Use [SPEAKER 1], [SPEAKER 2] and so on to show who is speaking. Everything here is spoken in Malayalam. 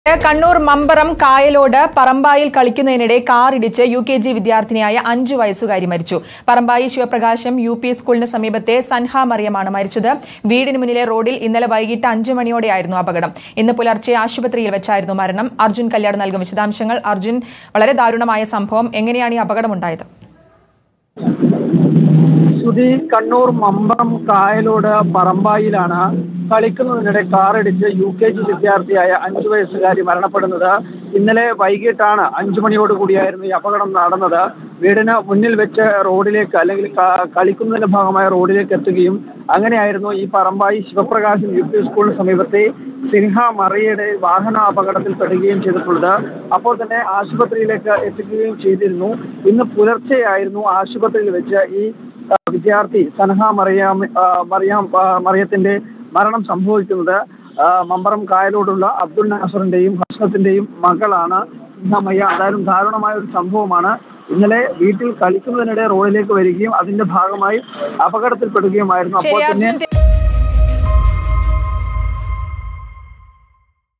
[SPEAKER 1] കണ്ണൂർ മമ്പറം കായലോട് പറമ്പായിൽ കളിക്കുന്നതിനിടെ കാറിടിച്ച് UKG വിദ്യാർത്ഥിനിയായ 5 വയസ്സുകാരി മരിച്ചു. പറമ്പായി ശിവപ്രകാശം UP സ്കൂളിന് സമീപത്തെ സൻഹ മറിയമാണ് മരിച്ചത്. വീടിന് മുന്നിലെ റോഡിൽ ഇന്നലെ വൈകിട്ട് 5 മണിയോടെയായിരുന്നു അപകടം. ഇന്ന് പുലർച്ചെ ആശുപത്രിയിൽ വെച്ചായിരുന്നു മരണം. അർജുൻ കല്യാട് നൽകും വിശദാംശങ്ങൾ. അർജുൻ, വളരെ ദാരുണമായ സംഭവം. എങ്ങനെയാണ് ഈ അപകടമുണ്ടായത്?
[SPEAKER 2] കണ്ണൂർ മമ്പറം കായലോട് പറമ്പായിലാണ് കളിക്കുന്നതിനിടെ കാറിടിച്ച് UKG വിദ്യാർത്ഥിയായ 5 വയസ്സുകാരി മരണപ്പെടുന്നത്. ഇന്നലെ വൈകിട്ടാണ് 5 മണിയോടുകൂടിയായിരുന്നു ഈ അപകടം നടന്നത്. വീടിന് മുന്നിൽ വെച്ച് റോഡിലേക്ക് അല്ലെങ്കിൽ കളിക്കുന്നതിന്റെ ഭാഗമായ റോഡിലേക്ക് എത്തുകയും അങ്ങനെയായിരുന്നു ഈ പറമ്പായി ശിവപ്രകാശം UP സ്കൂളിന് സമീപത്തെ സിൻഹ മറിയയുടെ വാഹന അപകടത്തിൽപ്പെടുകയും ചെയ്തിട്ടുള്ളത്. അപ്പോൾ തന്നെ ആശുപത്രിയിലേക്ക് എത്തിക്കുകയും ചെയ്തിരുന്നു. ഇന്ന് പുലർച്ചെയായിരുന്നു ആശുപത്രിയിൽ വെച്ച് ഈ വിദ്യാർത്ഥി സൻഹ മറിയത്തിന്റെ മരണം സംഭവിക്കുന്നത്. മമ്പറം കായലോടുള്ള അബ്ദുൽ നാസറിന്റെയും ഹസ്നത്തിന്റെയും മകളാണ് സിൻഹ. അതായത് ദാരുണമായ ഒരു സംഭവമാണ്. ഇന്നലെ വീട്ടിൽ കളിക്കുന്നതിനിടെ റോഡിലേക്ക് വരികയും അതിന്റെ ഭാഗമായി അപകടത്തിൽപ്പെടുകയുമായിരുന്നു. അപ്പോൾ തന്നെ